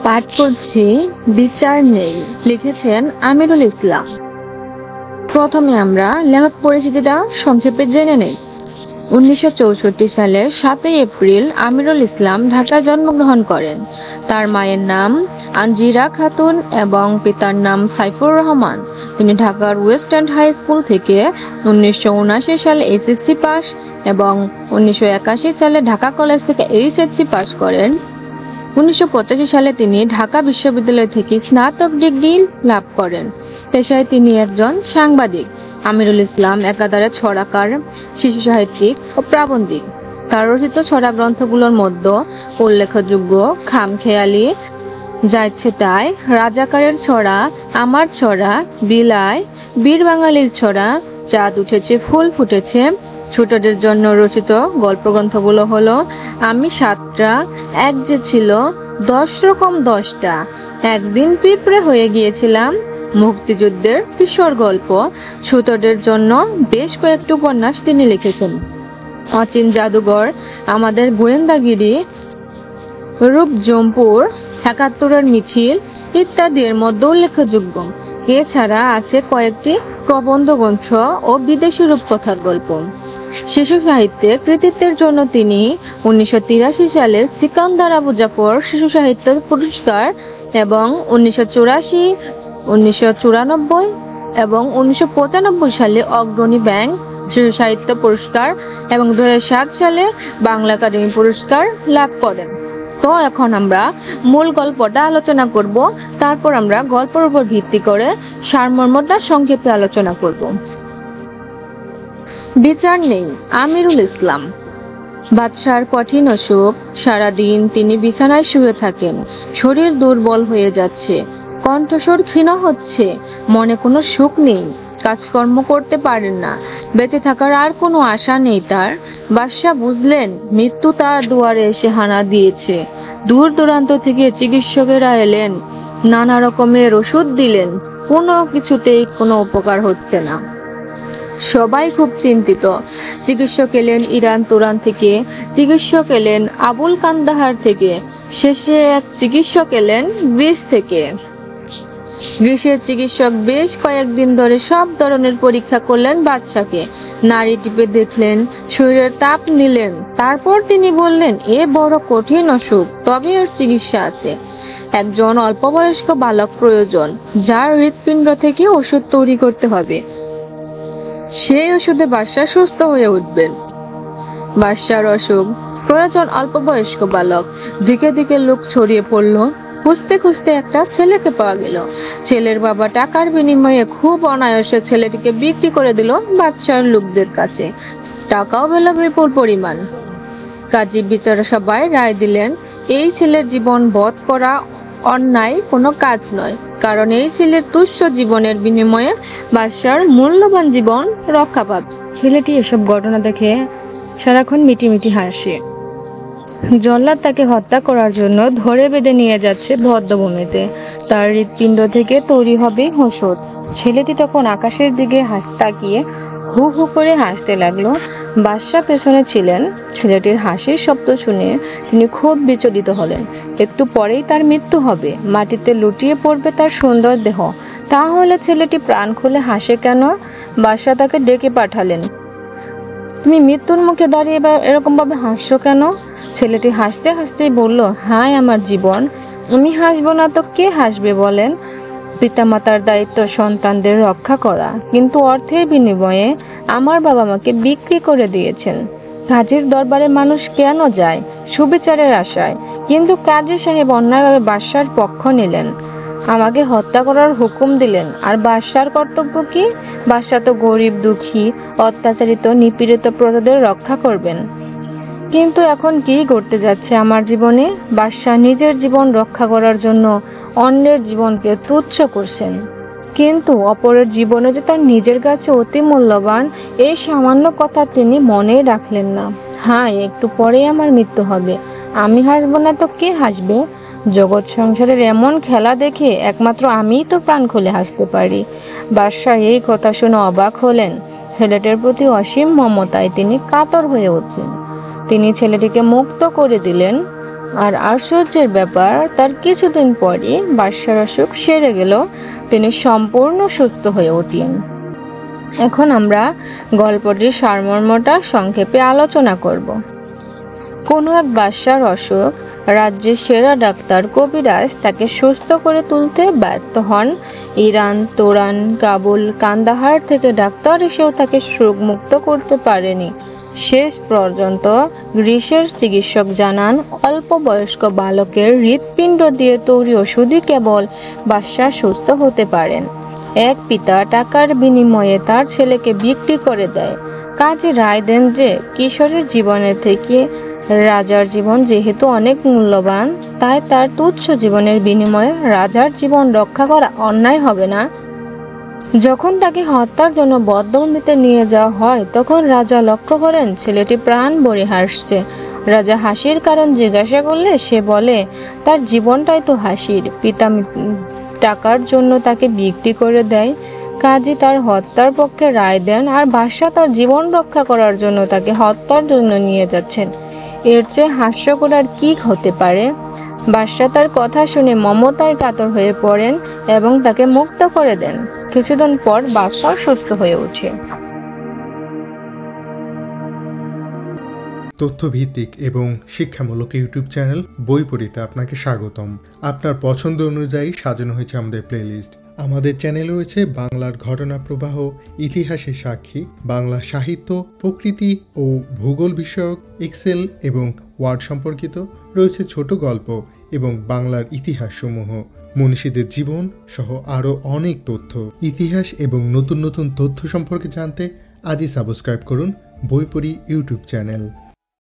পাঠ করছি বিচার নেই, লিখেছেন আমিরুল ইসলাম। প্রথমে আমরা লেখক পরিচিতিটা সংক্ষেপে জেনে নেই। 1964 সালের 7 এপ্রিল আমিরুল ইসলাম ঢাকায় জন্মগ্রহণ করেন। তার মায়ের নাম আঞ্জিরা খাতুন এবং পিতার নাম সাইফুর রহমান। তিনি ঢাকার ওয়েস্ট এন্ড হাই স্কুল থেকে 1979 সালে এসএসসি পাস এবং 1981 সালে ঢাকা কলেজ থেকে এইচএসসি পাস করেন। 1985 সালে তিনি ঢাকা বিশ্ববিদ্যালয় থেকে স্নাতক ডিগ্রি লাভ করেন। পেশায় তিনি একজন সাংবাদিক। আমিরুল ইসলাম একাধারে ছড়াকার, শিশু সাহিত্যিক ও প্রাবন্ধিক। তার রচিত ছড়া গ্রন্থগুলোর মধ্যে উল্লেখযোগ্য খামখেয়ালি, যা ইচ্ছে তাই, রাজাকারের ছড়া, আমার ছড়া, বিলাই, বীর বাঙালির ছড়া, চাঁদ উঠেছে ফুল ফুটেছে। ছোটদের জন্য রচিত গল্পগ্রন্থগুলো হলো আমি সাতটা, এক যে ছিল 10 রকম 10টা, একদিন পিঁপড়ে হয়ে গিয়েছিলাম, মুক্তিযুদ্ধের কিশোর গল্প। ছোটদের জন্য বেশ কয়েকটি উপন্যাস তিনি লিখেছেন। অচিন জাদুঘর, আমাদের গোয়েন্দাগিরি, রূপজমপুর, 71-এর মিছিল ইত্যাদি এর মধ্যে উল্লেখযোগ্য। এছাড়া আছে কয়েকটি প্রবন্ধ গ্রন্থ ও বিদেশি রূপকথার গল্প। শিশু সাহিত্যে কৃতিত্বের জন্য তিনি 1983 সালে সিকান্দার আবু জাফর শিশু সাহিত্য পুরস্কার এবং 1984, 1994 এবং 1995 সালে অগ্রণী ব্যাংক শিশু সাহিত্য পুরস্কার এবং 2007 সালে বাংলা একাডেমি পুরস্কার লাভ করেন। তো এখন আমরা মূল গল্পটা আলোচনা করব, তারপর আমরা গল্পের উপর ভিত্তি করে সারমর্মটা সংক্ষেপে আলোচনা করব। বিচার নেই, আমিরুল ইসলাম। বাদশার কঠিন অসুখ। সারাদিন তিনি বিছানায় শুয়ে থাকেন। শরীর দুর্বল হয়ে যাচ্ছে, কণ্ঠস্বর ক্ষীণ হচ্ছে, মনে কোনো সুখ নেই, কাজকর্ম করতে পারেন না, বেঁচে থাকার আর কোনো আশা নেই তার। বাদশা বুঝলেন মৃত্যু তার দুয়ারে এসে হানা দিয়েছে। দূর দূরান্ত থেকে চিকিৎসকেরা এলেন, নানা রকমের ওষুধ দিলেন, কোনো কিছুতেই কোনো উপকার হচ্ছে না। সবাই খুব চিন্তিত। চিকিৎসক এলেন ইরান তুরান থেকে, চিকিৎসক এলেন আবুল কান্দাহার থেকে, শেষে এক চিকিৎসক এলেন গ্রিস থেকে। গ্রিসের চিকিৎসক বেশ কয়েকদিন ধরে সব ধরনের পরীক্ষা করলেন বাদশাকে। নাড়ি টিপে দেখলেন, শরীরের তাপ নিলেন। তারপর তিনি বললেন, এ বড় কঠিন অসুখ, তবে এর চিকিৎসা আছে। একজন অল্পবয়স্ক বালক প্রয়োজন, যার হৃৎপিণ্ড থেকে ওষুধ তৈরি করতে হবে। সেই ওষুধে বাদশা সুস্থ হয়ে উঠবেন। বাদশার অসুখ, প্রয়োজন অল্পবয়স্ক বালক। দিকে দিকে লোক ছড়িয়ে পড়ল। খুঁজতে খুঁজতে একটা ছেলেকে পাওয়া গেল। ছেলের বাবা টাকার বিনিময়ে খুব অনায়াসে ছেলেটিকে বিক্রি করে দিল বাদশার লোকদের কাছে। টাকাও পেল বিপুল পরিমাণ। কাজী বিচারা সবাই রায় দিলেন, এই ছেলের জীবন বধ করা অন্যায় কোনো কাজ নয়, কারণ এই ছেলের তুচ্ছ জীবনের বিনিময়ে বাদশার মূল্যবান জীবন রক্ষা পাবে। ছেলেটি এসব ঘটনা দেখে সারাক্ষণ মিটিমিটি হাসে। জল্লাদ তাকে হত্যা করার জন্য ধরে বেঁধে নিয়ে যাচ্ছে বদ্ধভূমিতে। তার হৃৎপিণ্ড থেকে তৈরি হবে ওষুধ। ছেলেটি তখন আকাশের দিকে তাকিয়ে হু হু করে হাসতে লাগলো। বাদশা পেছনে ছিলেন। ছেলেটির হাসির শব্দ শুনে তিনি খুব বিচলিত হলেন। একটু পরেই তার মৃত্যু হবে, মাটিতে লুটিয়ে পড়বে তার সুন্দর দেহ। তাহলে ছেলেটি প্রাণ খুলে হাসে কেন? বাদশা তাকে ডেকে পাঠালেন, তুমি মৃত্যুর মুখে দাঁড়িয়ে এরকম ভাবে হাসছো কেন? ছেলেটি হাসতে হাসতেই বলল, হায় আমার জীবন, আমি হাসবো না তো কে হাসবে বলেন? পিতামাতার দায়িত্ব সন্তানদের রক্ষা করা, কিন্তু অর্থের বিনিময়ে আমার বাবা মাকে বিক্রি করে দিয়েছেন। কাজীর দরবারে মানুষ কেন যায়? সুবিচারের আশায়। কিন্তু কাজী সাহেব অন্যায়ভাবে বাদশার পক্ষ নিলেন, আমাকে হত্যা করার হুকুম দিলেন। আর বাদশার কর্তব্য কি? বাদশা তো গরিব, দুঃখী, অত্যাচারিত, নিপীড়িত প্রজাদের রক্ষা করবেন। কিন্তু এখন কি ঘটতে যাচ্ছে আমার জীবনে? বাদশা নিজের জীবন রক্ষা করার জন্য অন্যের জীবনকে তুচ্ছ করছেন, কিন্তু অপরের জীবনে যে তার নিজের কাছে অতি মূল্যবান, এই সামান্য কথা তিনি মনেই রাখলেন না। হ্যাঁ, একটু পরেই আমার মৃত্যু হবে, আমি হাসবো না তো কে হাসবে? জগৎ সংসারের এমন খেলা দেখে একমাত্র আমিই তো প্রাণ খুলে হাসতে পারি। বাদশা এই কথা শুনে অবাক হলেন। ছেলেটির প্রতি অসীম মমতায় তিনি কাতর হয়ে উঠলেন। তিনি ছেলেটিকে মুক্ত করে দিলেন। আর আশ্চর্যের ব্যাপার, তার কিছুদিন পরই বাদশার অসুখ সেরে গেল, তিনি সম্পূর্ণ সুস্থ হয়ে উঠলেন। এখন আমরা গল্পটির সারমর্মটা সংক্ষেপে আলোচনা করব। কোনো এক বাদশার অসুখ, রাজ্যের সেরা ডাক্তার কবিরাজ তাকে সুস্থ করে তুলতে ব্যর্থ হন। ইরান, তুরান, কাবুল, কান্দাহার থেকে ডাক্তার এসেও তাকে রোগমুক্ত করতে পারেনি। শেষ পর্যন্ত গ্রিসের চিকিৎসক জানান, অল্প বয়স্ক বালকের হৃৎপিণ্ড দিয়ে তৈরি ওষুধই কেবল বাদশা সুস্থ হতে পারেন। এক পিতা টাকার বিনিময়ে তার ছেলেকে বিক্রি করে দেয়। কাজী রায় দেন যে কিশোরের জীবনের থেকে রাজার জীবন যেহেতু অনেক মূল্যবান, তাই তার তুচ্ছ জীবনের বিনিময়ে রাজার জীবন রক্ষা করা অন্যায় হবে না। যখন তাকে হত্যার জন্য বদ্ধভূমিতে নিয়ে যাওয়া হয়, তখন রাজা লক্ষ্য করেন ছেলেটি প্রাণ ভরে হাসছে। রাজা হাসির কারণ জিজ্ঞাসা করলে সে বলে, তার জীবনটাই তো হাসির। পিতা টাকার জন্য তাকে বিক্রি করে দেয়। কাজী তার হত্যার পক্ষে রায় দেন, আর বাদশা তার জীবন রক্ষা করার জন্য তাকে হত্যার জন্য নিয়ে যাচ্ছেন। এর চেয়ে হাস্যকর আর কি হতে পারে? বাদশা তার কথা শুনে মমতায় কাতর হয়ে পড়েন এবং তাকে মুক্ত করে দেন। কিছুদিন পর বাদশা সুস্থ হয়ে ওঠে। তথ্যভিত্তিক এবং শিক্ষামূলক ইউটিউব চ্যানেল বইপড়িতে আপনাকে স্বাগতম। আপনার পছন্দ অনুযায়ী সাজানো হয়েছে আমাদের প্লেলিস্ট। আমাদের চ্যানেলে রয়েছে বাংলার ঘটনা প্রবাহ, ইতিহাসের সাক্ষী, বাংলা সাহিত্য, প্রকৃতি ও ভূগোল বিষয়ক, এক্সেল এবং ওয়ার্ড সম্পর্কিত, রয়েছে ছোট গল্প এবং বাংলার ইতিহাসসমূহ, মনীষীদের জীবন সহ আরও অনেক তথ্য। ইতিহাস এবং নতুন নতুন তথ্য সম্পর্কে জানতে আজই সাবস্ক্রাইব করুন বইপড়ি ইউটিউব চ্যানেল।